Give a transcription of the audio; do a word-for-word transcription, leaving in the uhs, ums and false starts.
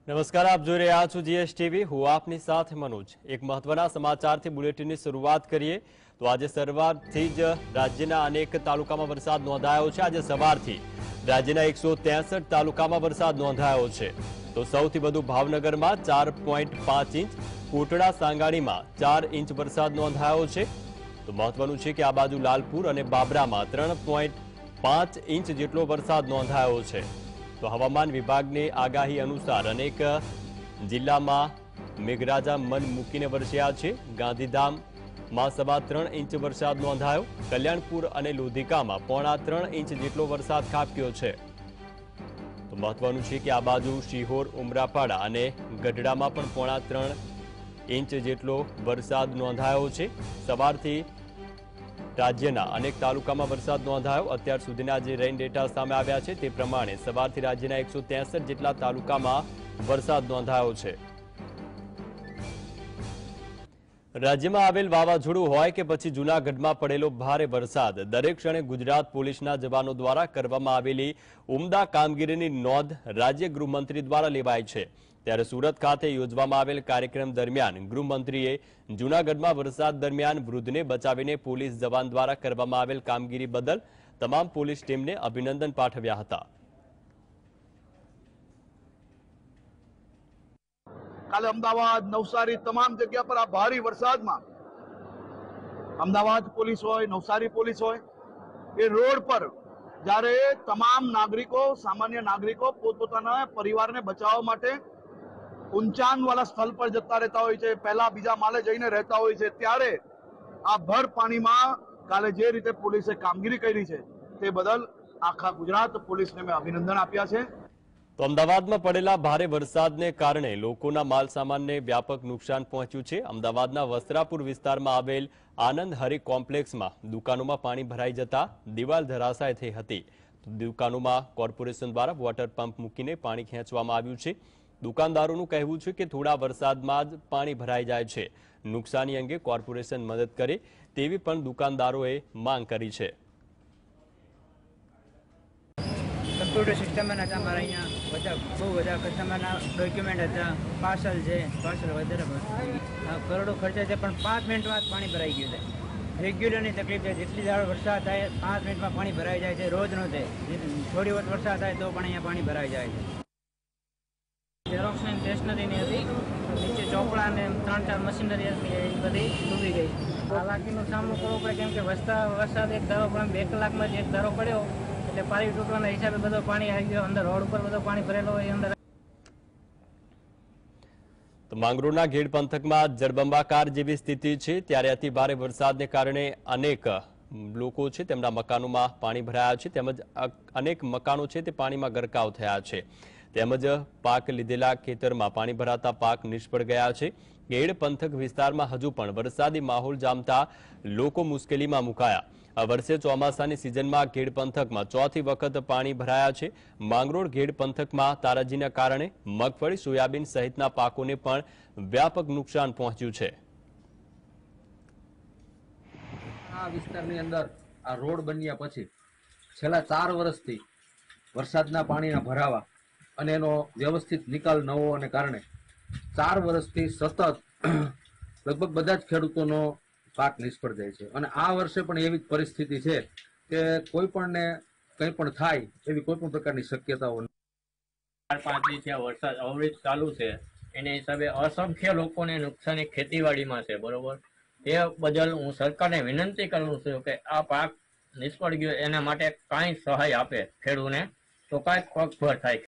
નમસ્કાર, આપ જોઈ રહ્યા છો જીએસટીવી. હું આપની સાથે મનોજ. એક મહત્વના સમાચારથી બુલેટિનની શરૂઆત કરીએ તો આજે સવારથી જ રાજ્યના અનેક તાલુકામાં વરસાદ નોંધાયો છે. આજે સવારથી રાજ્યના એકસો ત્રેસઠ તાલુકામાં વરસાદ નોંધાયો છે. તો સૌથી વધુ ભાવનગરમાં ચાર પોઈન્ટ પાંચ ઇંચ, કોટડા સાંગાણીમાં ચાર ઇંચ વરસાદ નોંધાયો છે. તો મહત્વનું છે કે આ બાજુ લાલપુર અને બાબરામાં ત્રણ પોઈન્ટ પાંચ ઇંચ જેટલો વરસાદ નોંધાયો છે. તો હવામાન વિભાગની આગાહી અનુસાર અનેક જિલ્લામાં મેઘરાજા મન મૂકીને વરસ્યા છે. ગાંધીધામમાં સવા ત્રણ ઇંચ વરસાદ નોંધાયો. કલ્યાણપુર અને લોધિકામાં પોણા ત્રણ ઇંચ જેટલો વરસાદ ખાબક્યો છે. તો મહત્વનું છે કે આ બાજુ શિહોર, ઉમરાપાડા અને ગઢડામાં પણ પોણા ત્રણ ઇંચ જેટલો વરસાદ નોંધાયો છે. સવારથી રાજ્યના અનેક તાલુકામાં વરસાદ નોંધાયો. અત્યાર સુધીના જે રેઇન ડેટા સામે આવ્યા છે તે પ્રમાણે સવારથી રાજ્યના એકસો ત્રેસઠ જેટલા તાલુકામાં વરસાદ નોંધાયો છે. રાજ્યમાં આવેલ વાવાઝોડું હોય કે પછી જૂનાગઢમાં પડેલો ભારે વરસાદ, દરેક ક્ષણે ગુજરાત પોલીસના જવાનો દ્વારા કરવામાં આવેલી ઉમદા કામગીરીની નોંધ રાજ્ય ગૃહમંત્રી દ્વારા લેવાય છે. ત્યારે સુરત ખાતે યોજવામાં આવેલ કાર્યક્રમ દરમિયાન ગૃહમંત્રીએ જૂનાગઢમાં વરસાદ દરમિયાન વૃદ્ધને બચાવીને પોલીસ જવાન દ્વારા કરવામાં આવેલ કામગીરી બદલ તમામ પોલીસ ટીમને અભિનંદન પાઠવ્યા હતા. કાલે અમદાવાદ, નવસારી તમામ જગ્યા પર આ ભારે વરસાદમાં અમદાવાદ પોલીસ હોય, નવસારી પોલીસ હોય, એ રોડ પર જ્યારે તમામ નાગરિકો, સામાન્ય નાગરિકો પોતપોતાના પરિવારને બચાવવા માટે ઊંચાણવાળા સ્થળ પર જતા રહેતા હોય છે, પહેલા બીજા માલે જઈને રહેતા હોય છે, ત્યારે આ ભર પાણીમાં કાલે જે રીતે પોલીસે કામગીરી કરી છે તે બદલ આખા ગુજરાત પોલીસને મેં અભિનંદન આપ્યા છે. તો અમદાવાદમાં પડેલા ભારે વરસાદને કારણે લોકોના માલ સામાનને વ્યાપક નુકસાન પહોંચ્યું છે. અમદાવાદના વસ્ત્રાપુર વિસ્તારમાં આવેલ આનંદ હરી કોમ્પ્લેક્સમાં દુકાનોમાં પાણી ભરાઈ જતા દિવાલ ધરાશાય થઈ હતી. દુકાનોમાં કોર્પોરેશન દ્વારા વોટર પંપ મૂકીને પાણી ખેંચવામાં આવ્યું છે. દુકાનદારોનું કહેવું છે કે થોડા વરસાદમાં જ પાણી ભરાઈ જાય છે. નુકસાની અંગે કોર્પોરેશન મદદ કરે તેવી પણ દુકાનદારોએ માંગ કરી છે. કમ્પ્યુટર સિસ્ટમ હતા અમારા અહીંયા બધા બહુ બધા કસ્ટમરના ડોક્યુમેન્ટ હતા, પાર્સલ છે, પાર્સલ વધારે કરોડો ખર્ચા છે, પણ પાંચ મિનિટમાં જ પાણી ભરાઈ ગયું છે. રેગ્યુલરની તકલીફ છે. જેટલી દાળ વરસાદ થાય પાંચ મિનિટમાં પાણી ભરાઈ જાય છે. રોજ નો થાય, થોડી વખત વરસાદ થાય તો પણ અહીંયા પાણી ભરાઈ જાય છે. ઝેરોક્સની સ્ટેશનરીની હતી, નીચે ચોપડા ને ત્રણ ચાર મશીનરી હતી, એ બધી ડૂબી ગઈ. હાલાકીનો સામનો કરવો પડે કેમ કે વરસાદ વરસાદ એક ધારો પણ બે કલાકમાં જ એક ધારો પડ્યો એટલે પાણી તૂટવાના હિસાબે બધો પાણી આવી ગયો અંદર. રોડ ઉપર બધો પાણી ભરેલો હોય અંદર. તો માંગરોળના ઘેડ પંથકમાં જળબંબાકાર જેવી સ્થિતિ છે. ત્યારે અતિ ભારે વરસાદને કારણે અનેક લોકો છે તેમના મકાનોમાં પાણી ભરાયા છે, તેમજ અનેક મકાનો છે તે પાણીમાં ગરકાવ થયા છે. તેમજ પાક લીધેલા ખેતરમાં પાણી ભરાતા પાક નિષ્ફળ ગયા છે. ઘેડ પંથક વિસ્તારમાં હજુ પણ વરસાદી માહોલ જામતા લોકો મુશ્કેલીમાં મુકાયા. આ વર્ષે ચોમાસાની સિઝનમાં ઘેડ પંથકમાં ચોથી વખત પાણી ભરાયા છે. માંગરોળ ઘેડ પંથકમાં તારાજીના કારણે મગફળી, સોયાબીન સહિતના પાકોને પણ વ્યાપક નુકસાન પહોંચ્યું છે. આ વિસ્તારની અંદર આ રોડ બન્યા પછી છેલ્લા ચાર વર્ષથી વરસાદના પાણીના ભરાવા અને એનો વ્યવસ્થિત નિકાલ ન હોવાને કારણે ચાર વર્ષથી સતત લગભગ બધા જ ખેડૂતોનો પાક નિષ્ફળ જાય છે. અને આ વર્ષે પણ એવી જ પરિસ્થિતિ છે કે કોઈ પણને કંઈ પણ થાય એવી કોઈ પણ પ્રકારની શક્યતાઓ નથી. ચાર પાંચ દિવસ વરસાદ અવિરત ચાલુ છે, એને હિસાબે અસંખ્ય લોકોને નુકસાની ખેતીવાડીમાં છે. બરોબર, એ બદલ હું સરકારને વિનંતી કરું છું કે આ પાક નિષ્ફળ ગયો એના માટે કાંઈ સહાય આપે ખેડૂતને, તો કાંઈક પગભર થાય.